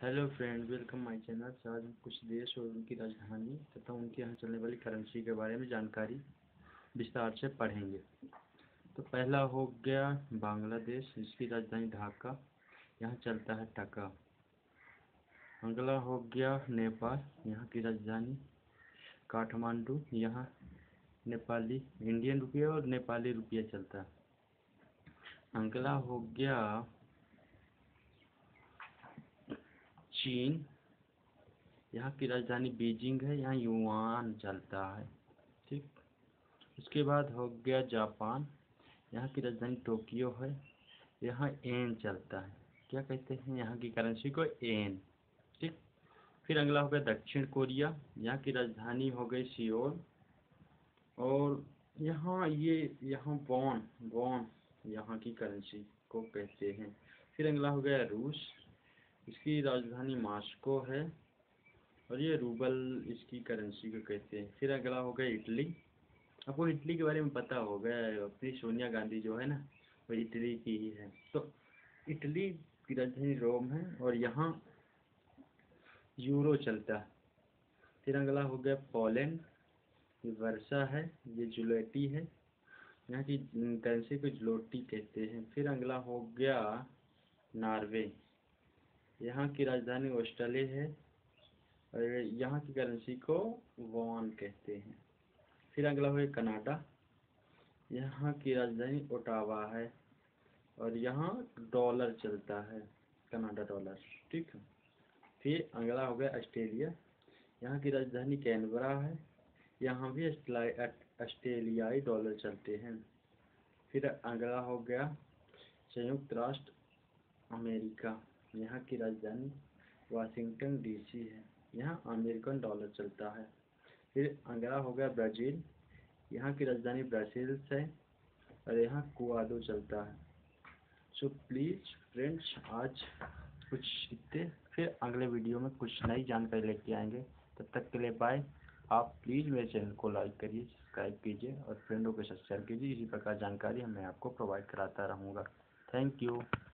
Hello friend, welcome my channel. आज हम कुछ देश और उनकी राजधानी तथा उनके यहाँ चलने वाली करेंसी के बारे में जानकारी विस्तार से पढ़ेंगे। तो पहला हो गया बांग्लादेश, जिसकी राजधानी ढाका, यहाँ चलता है टका। अगला हो गया नेपाल, यहाँ की राजधानी काठमांडू, यहाँ नेपाली इंडियन रुपया और नेपाली रुपया चलता है। अगला हो गया चीन, यहाँ की राजधानी बीजिंग है, यहाँ युआन चलता है। ठीक। उसके बाद हो गया जापान, यहाँ की राजधानी टोक्यो है, यहाँ एन चलता है। क्या कहते हैं यहाँ की करेंसी को? एन। ठीक। फिर अगला हो गया दक्षिण कोरिया, यहाँ की राजधानी हो गई सियोल, और यहाँ वॉन वॉन यहाँ की करेंसी को कहते हैं। फिर अगला हो गया रूस, इसकी राजधानी मॉस्को है, और ये रूबल इसकी करेंसी को कहते हैं। फिर अगला हो गया इटली। आपको इटली के बारे में पता होगा, अपनी सोनिया गांधी जो है ना, वो इटली की ही है। तो इटली की राजधानी रोम है, और यहाँ यूरो चलता है। फिर अगला हो गया पोलैंड, ये वर्षा है, ये जुलेटी है, यहाँ की करेंसी को जुलोटी कहते हैं। फिर अगला हो गया नॉर्वे, यहाँ की राजधानी ऑस्ट्रेलिया है, और यहाँ की करेंसी को वॉन कहते हैं। फिर अगला हो गया कनाडा, यहाँ की राजधानी ओटावा है, और यहाँ डॉलर चलता है, कनाडा डॉलर। ठीक है। फिर अगला हो गया ऑस्ट्रेलिया, यहाँ की राजधानी कैनबरा है, यहाँ भी ऑस्ट्रेलियाई डॉलर चलते हैं। फिर अगला हो गया संयुक्त राष्ट्र अमेरिका, यहाँ की राजधानी वाशिंगटन डीसी है, यहाँ अमेरिकन डॉलर चलता है। फिर अगला हो गया ब्राज़ील, यहाँ की राजधानी ब्रसेल्स है, और यहाँ कुआडो चलता है। सो प्लीज़ फ्रेंड्स, आज कुछ इतने, फिर अगले वीडियो में कुछ नई जानकारी लेके आएंगे। तब तक के लिए बाय। आप प्लीज़ मेरे चैनल को लाइक करिए, सब्सक्राइब कीजिए, और फ्रेंडों के साथ शेयर कीजिए। इसी प्रकार जानकारी मैं आपको प्रोवाइड कराता रहूँगा। Thank you.